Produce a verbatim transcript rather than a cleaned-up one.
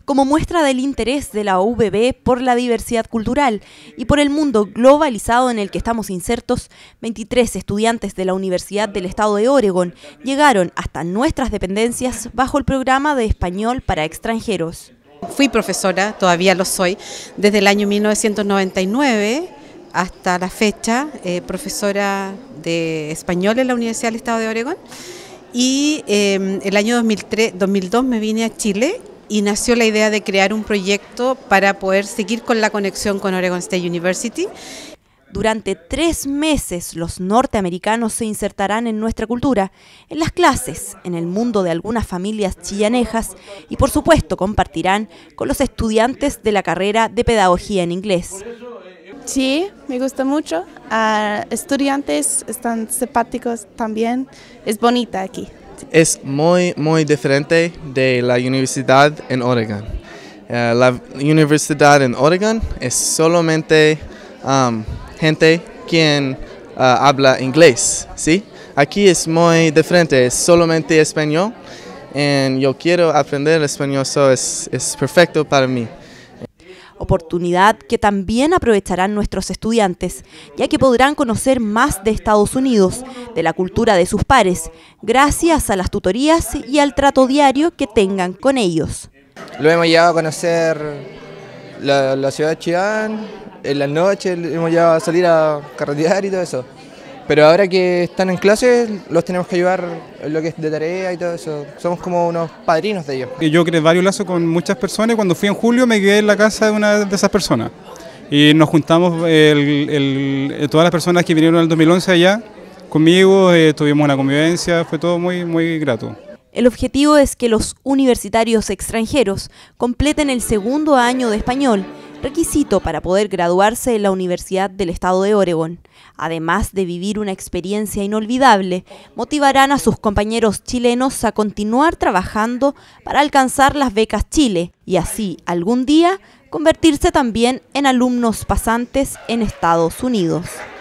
como muestra del interés de la U B B por la diversidad cultural y por el mundo globalizado en el que estamos insertos, veintitrés estudiantes de la Universidad del Estado de Oregón llegaron hasta nuestras dependencias bajo el programa de español para extranjeros. Fui profesora, todavía lo soy, desde el año mil novecientos noventa y nueve hasta la fecha, eh, profesora de español en la Universidad del Estado de Oregón. Y eh, el año dos mil tres, dos mil dos me vine a Chile y nació la idea de crear un proyecto para poder seguir con la conexión con Oregon State University. Durante tres meses los norteamericanos se insertarán en nuestra cultura, en las clases, en el mundo de algunas familias chillanejas y por supuesto compartirán con los estudiantes de la carrera de Pedagogía en Inglés. Sí, me gusta mucho. Uh, estudiantes están simpáticos también. Es bonita aquí. Es muy, muy diferente de la universidad en Oregon. Uh, la universidad en Oregon es solamente um, gente quien uh, habla inglés, ¿sí? Aquí es muy diferente, es solamente español. Y yo quiero aprender español, so es, es perfecto para mí. Oportunidad que también aprovecharán nuestros estudiantes, ya que podrán conocer más de Estados Unidos, de la cultura de sus pares, gracias a las tutorías y al trato diario que tengan con ellos. Lo hemos llevado a conocer la, la ciudad de Chillán, en las noches hemos llevado a salir a carretear y todo eso. Pero ahora que están en clases, los tenemos que ayudar en lo que es de tarea y todo eso. Somos como unos padrinos de ellos. Yo creé varios lazos con muchas personas y cuando fui en julio me quedé en la casa de una de esas personas. Y nos juntamos, el, el, todas las personas que vinieron en el dos mil once allá conmigo, eh, tuvimos una convivencia, fue todo muy, muy grato. El objetivo es que los universitarios extranjeros completen el segundo año de español, requisito para poder graduarse en la Universidad del Estado de Oregón. Además de vivir una experiencia inolvidable, motivarán a sus compañeros chilenos a continuar trabajando para alcanzar las becas Chile y así, algún día, convertirse también en alumnos pasantes en Estados Unidos.